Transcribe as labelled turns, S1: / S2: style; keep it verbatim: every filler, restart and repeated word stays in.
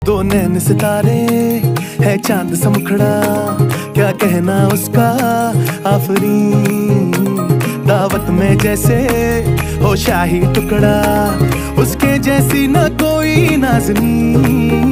S1: दो नैन सितारे है चांद सा मुखड़ा, क्या कहना उसका आफरीन। दावत में जैसे हो शाही टुकड़ा, उसके जैसी न कोई नाज़नीन।